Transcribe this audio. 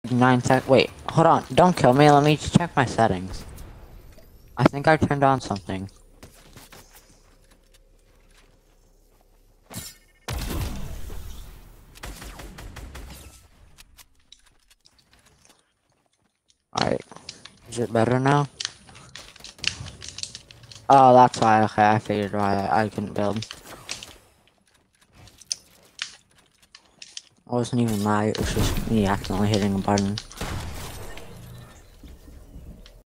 9 sec. Wait, hold on. Don't kill me. Let me check my settings. I think I turned on something. Alright. Is it better now? Oh, that's why. Okay, I figured why I couldn't build. It wasn't even that. It was just me accidentally hitting a button.